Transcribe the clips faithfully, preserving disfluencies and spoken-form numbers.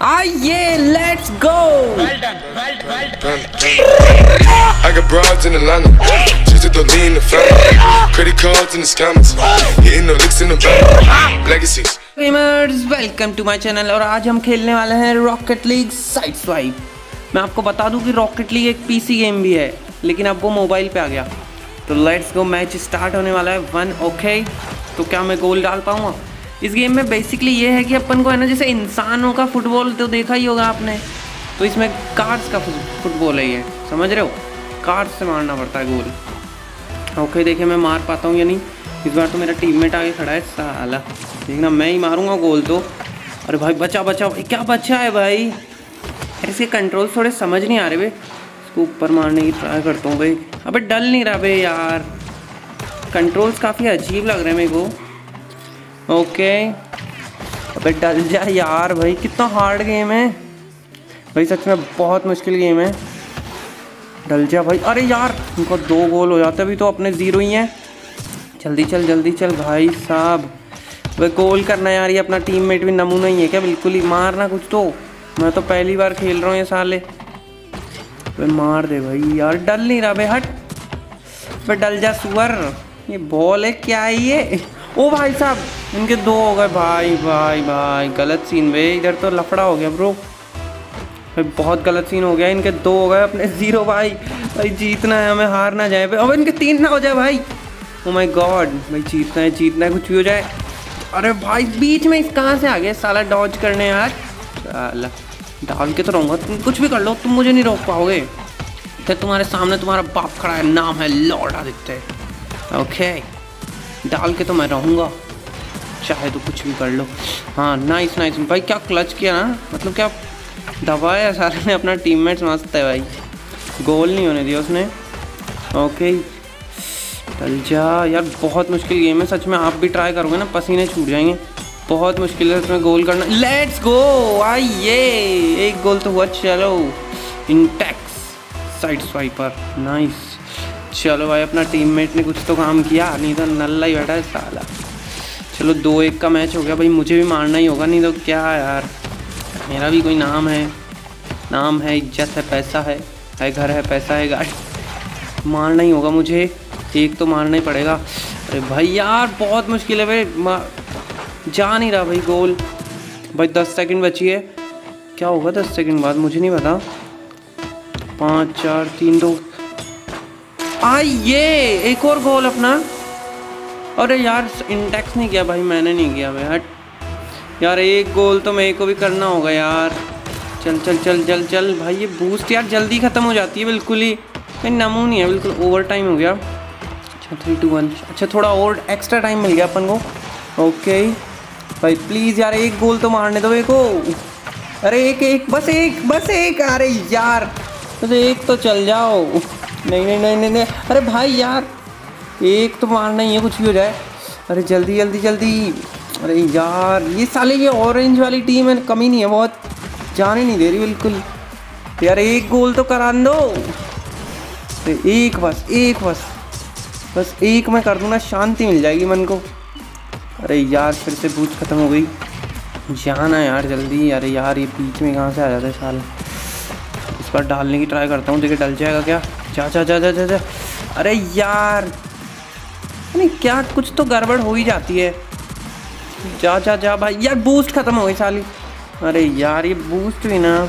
आइए let's go. I got broads in Atlanta, just to lean in the family, credit cards in the scammers, hitting the licks in the bank, legacies. Gamers welcome to my channel. और आज हम खेलने वाले हैं rocket league side swipe. मैं आपको बता दूं कि रॉकेट लीग एक पीसी गेम भी है, लेकिन अब वो मोबाइल पे आ गया। तो लेट्स गो, मैच स्टार्ट होने वाला है। वन ओके, तो क्या मैं गोल डाल पाऊँगा? इस गेम में बेसिकली ये है कि अपन को है ना, जैसे इंसानों का फुटबॉल तो देखा ही होगा आपने, तो इसमें कार्ड्स का फुटबॉल है ये, समझ रहे हो? कार्ड्स से मारना पड़ता है गोल। ओके देखिए मैं मार पाता हूँ या नहीं। इस बार तो मेरा टीममेट आगे खड़ा है, साला देखना मैं ही मारूंगा गोल तो। अरे भाई बचा बचा, क्या बचा है भाई? ऐसे कंट्रोल थोड़े समझ नहीं आ रहे भाई। इसको ऊपर मारने की ट्राई करता हूँ भाई। अबे डल नहीं रहा भाई यार, कंट्रोल्स काफ़ी अजीब लग रहे हैं मेरे को। ओके अबे डल जा यार भाई, कितना हार्ड गेम है भाई, सच में बहुत मुश्किल गेम है। डल जा भाई। अरे यार इनको दो गोल हो जाते, अभी तो अपने ज़ीरो ही हैं। जल्दी चल जल्दी चल भाई साहब, वह गोल करना यार। ये अपना टीममेट भी नमूना ही है क्या? बिल्कुल ही मारना कुछ तो। मैं तो पहली बार खेल रहा हूँ ये साले। वे मार दे भाई यार, डल नहीं रहा भाई, हट वे डल जा सुअर। ये बॉल है क्या है ये? ओ भाई साहब इनके दो हो गए भाई भाई भाई, गलत सीन भाई, इधर तो लफड़ा हो गया ब्रो भाई, बहुत गलत सीन हो गया। इनके दो हो गए, अपने जीरो भाई। भाई जीतना है हमें, हार ना जाए भाई। अब इनके तीन ना हो जाए भाई। ओ माय गॉड भाई, जीतना है जीतना है, कुछ भी हो जाए। अरे भाई बीच में इस कहाँ से आ गया साला डॉज करने यार। साला डाल के तो रहूँगा, तुम कुछ भी कर लो, तुम मुझे नहीं रोक पाओगे। फिर तुम्हारे सामने तुम्हारा बाप खड़ा है, नाम है लॉर्ड आदित्य। ओके डाल के तो मैं रहूँगा, चाहे तो कुछ भी कर लो। हाँ नाइस नाइस भाई, क्या क्लच किया ना, मतलब क्या दबाया सारे ने अपना। टीममेट्स मस्त है भाई, गोल नहीं होने दिया उसने। ओके चल जा यार, बहुत मुश्किल गेम है सच में। आप भी ट्राई करोगे ना पसीने छूट जाएंगे, बहुत मुश्किल है इसमें गोल करना। लेट्स गो, आइए एक गोल तो हुआ। चलो इंटेक्स साइड स्वाइपर, नाइस। चलो भाई अपना टीममेट ने कुछ तो काम किया, नहीं तो नल्ला ही बैठा है साला। चलो दो एक का मैच हो गया भाई, मुझे भी मारना ही होगा, नहीं तो क्या यार, मेरा भी कोई नाम है। नाम है, इज्जत है, पैसा है, है घर है, पैसा है, गाड़ी, मारना ही होगा मुझे। एक तो मारना ही पड़ेगा। अरे भाई यार बहुत मुश्किल है भाई, जा नहीं रहा भाई गोल। भाई दस सेकंड बची है, क्या होगा दस सेकंड बाद मुझे नहीं पता। पाँच चार तीन दो, आइए एक और गोल अपना। अरे यार इंटेक्स नहीं किया भाई, मैंने नहीं किया भाई, हट यार। एक गोल तो मेरे को भी करना होगा यार। चल चल चल चल चल भाई, ये बूस्ट यार जल्दी ख़त्म हो जाती है बिल्कुल ही, कोई नमून नहीं है, बिल्कुल ओवर टाइम हो गया। अच्छा थ्री टू वन, अच्छा थोड़ा और एक्स्ट्रा टाइम मिल गया अपन को। ओके भाई प्लीज़ यार एक गोल तो मारने दो मेरे को। अरे एक एक बस एक बस एक, अरे यार बस एक तो चल जाओ। नहीं नहीं नहीं नहीं नहीं, अरे भाई यार एक तो मारना ही है, कुछ भी हो जाए। अरे जल्दी जल्दी जल्दी। अरे यार ये साले ये ऑरेंज वाली टीम है, कमी नहीं है बहुत, जाने नहीं दे रही बिल्कुल यार। एक गोल तो करा दो, एक बस एक बस बस एक मैं कर दूँ ना, शांति मिल जाएगी मन को। अरे यार फिर से बूझ खत्म हो गई, जाना यार जल्दी। अरे यार ये बीच में कहाँ से आ जाता है साला। इस बार डालने की ट्राई करता हूँ, देखिए डल जाएगा क्या। जा जा जा जा जा जा। अरे यार नहीं क्या, कुछ तो गड़बड़ हो ही जाती है। जा जा जा भाई, यार बूस्ट खत्म हो गई साली। अरे यार ये बूस्ट भी ना,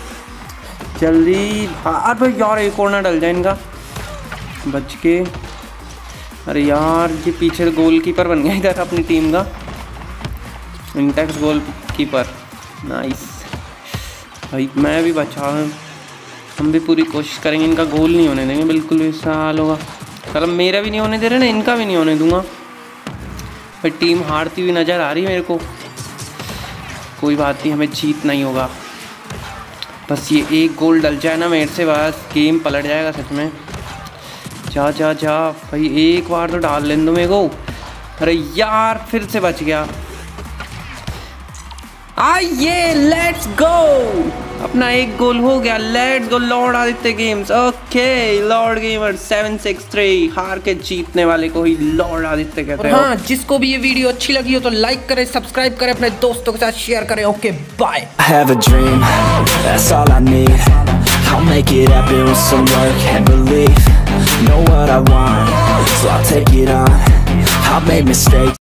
जल्दी भाई यार, एक और ना डल जाए इनका, बच के। अरे यार ये पीछे गोल कीपर बन गया इधर अपनी टीम का, इंटेक्स गोल कीपर, नाइस भाई। मैं भी बचा हूँ, हम भी पूरी कोशिश करेंगे, इनका गोल नहीं होने देंगे बिल्कुल भी। साल होगा मतलब मेरा भी नहीं होने दे रहे ना, इनका भी नहीं होने दूंगा भाई। टीम हारती हुई नज़र आ रही है मेरे को, कोई बात नहीं, हमें जीतना ही होगा। बस ये एक गोल डल जाए ना मेरे से, बस गेम पलट जाएगा सच में। जा जा जा भाई, एक बार तो डाल लेने दो मेरे को। अरे यार फिर से बच गया। आइए लेट्स गो। अपना एक गोल हो गया। Let's go lord Aditya games. Okay lord gamer seven six three, हार के जीतने वाले को ही लॉर्ड आदित्य कहते हैं। हाँ, जिसको भी ये वीडियो अच्छी लगी हो तो लाइक करें, सब्सक्राइब करें, अपने दोस्तों के साथ शेयर करें। Okay bye. I have a dream, that's all I need. I'll make it happen with some work and belief. Know what I want, so I'll take it on. I've made mistakes.